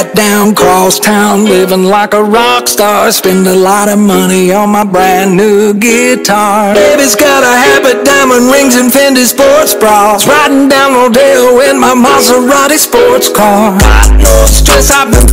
hat down, cross town, living like a rock star. Spend a lot of money on my brand new guitar. Baby's got a habit, diamond rings and Fendi sports bras. Riding down Rodeo in my Maserati sports car. Got no stress, I've been